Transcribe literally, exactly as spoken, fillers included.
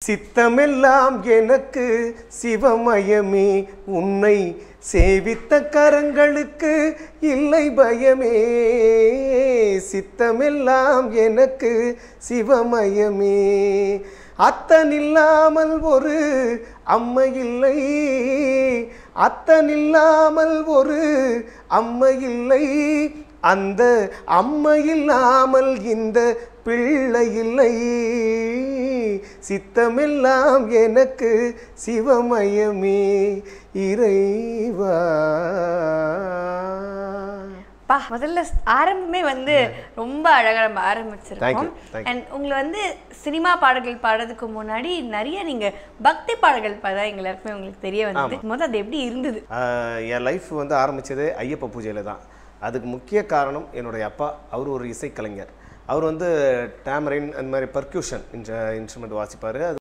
சித்தமெல்லாம் எனக்கு சிவமயமே உன்னை சேவித்த கரங்களுக்கு இல்லை பயமே சித்தமெல்லாம் எனக்கு சிவமயமே அத்தனில்லாமல் ஒரு அம்மை இல்லை அத்தனில்லாமல் ஒரு அம்மை இல்லை அந்த அம்மை இல்லாமல் இந்த பிள்ளை இல்லை சித்தமெல்லாம் எனக்கு சிவமயமே இறைவா. பா முதல்ல ஆரம்பமே வந்து ரொம்ப அழகாக நம்ம ஆரம்பிச்சிருக்கோம். அண்ட் உங்களை வந்து சினிமா பாடல்கள் பாடுறதுக்கு முன்னாடி நிறைய நீங்க பக்தி பாடல்கள் பாட எங்களுக்குமே உங்களுக்கு தெரிய வந்தது. முதல் அது எப்படி இருந்தது? என் லைஃப் வந்து ஆரம்பிச்சது ஐயப்ப பூஜையில தான். அதுக்கு முக்கிய காரணம் என்னுடைய அப்பா. அவர் ஒரு இசைக்கலைஞர். அவர் வந்து டேமரின் அந்த மாதிரி பர்க்யூஷன் இன்ஸ்ட்ருமெண்ட் வாசிப்பார்.